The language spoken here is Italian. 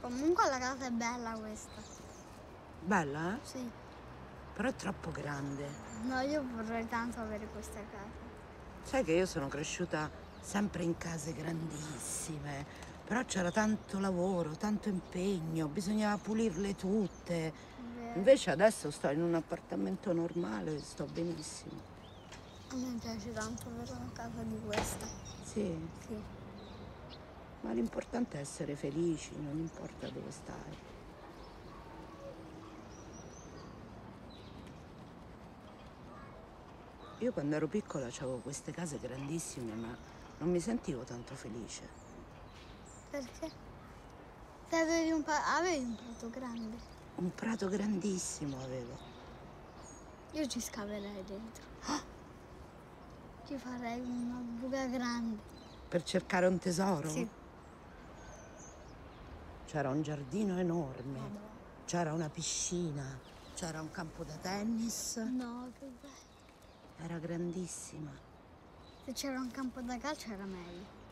Comunque la casa è bella questa. Bella, eh? Sì. Però è troppo grande. No, io vorrei tanto avere questa casa. Sai che io sono cresciuta sempre in case grandissime, però c'era tanto lavoro, tanto impegno, bisognava pulirle tutte. Vero. Invece adesso sto in un appartamento normale, sto benissimo. A me piace tanto avere una casa di questa. Sì, Sì. ma l'importante è essere felici, non importa dove stai. Io quando ero piccola avevo queste case grandissime, ma non mi sentivo tanto felice. Perché? Se avevi un prato grande. Un prato grandissimo avevo. Io ci scaverei dentro. Ci farei una buca grande. Per cercare un tesoro? Sì. C'era un giardino enorme, Madonna. c'era una piscina, c'era un campo da tennis, No, che bello. era grandissima. Se c'era un campo da calcio era meglio.